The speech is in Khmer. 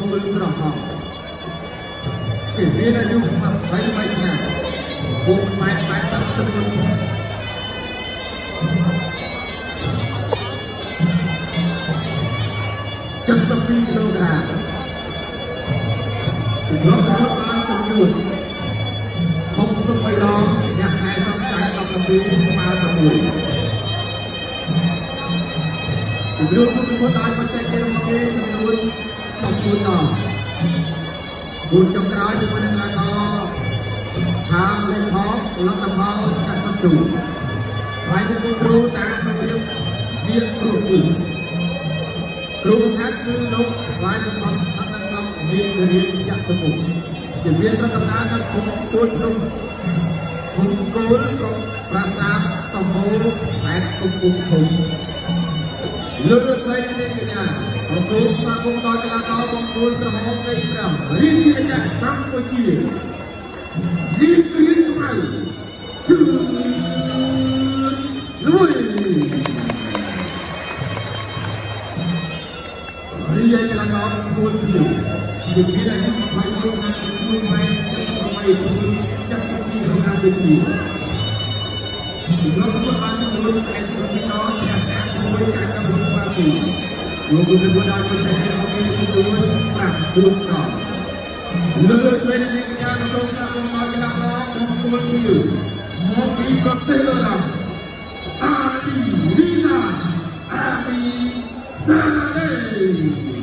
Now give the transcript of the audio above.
គូលក្រហមគេមានអាយុ23ឆ្នាំពួកម៉ែ80ទឹកមុន72គីឡូក្រាមលោកគាត់បានចំនួន63ដងអ្នក40ចាញ់12ស្មើតែ1លោកគាត់បានបច្ចេកទេសរបស់គេចំនួន14ដង4ចុងក្រោយជាមួយនឹងឡានខាងលេខផងលំដំណើរកាត់បន្ទូហើយពួកគ្រូតាមរបៀបវាគ្រូគ្រូខាត់គឺលោកស្វាយសំផនថាត់ដល់មានរៀនចាក់ទៅមុខជាមានសកម្មភាពដល់គុំទួតក្នុងគុំគោលក្នុងប្រាសាទសម្បូរតែគុំគុំគុំលើស្រីនេះកញ្ញាអសូមស្វាគមន៍ដល់កីឡាករបង្គោលក្រហមនៃ5រៀនជាចាក់កម្ពុជារៀនក្រៀនខ្មៅជឿលុយរៀនកីឡាករបង្គោលខ្ញុំជាមានអាយុ21ឆ្នាំជួយម៉ែ78ខ្លួនចាក់ពីរងការវិទ្យាលោកគាត់បានចំនួន40ទីដល់ជាសាជាមួយចាក់ដល់ស្វាគមន៍លោកគាត់បានបច្ចេកទេសរបស់គេចំនួន5ដងលើស្វេដនីកញ្ញាសូមស្វាគមន៍មកកីឡាករបង្គោលខ្ញុំមកពីប្រទេសអឺរ៉ុបអាលីរីសាអាប៊ីសាណេ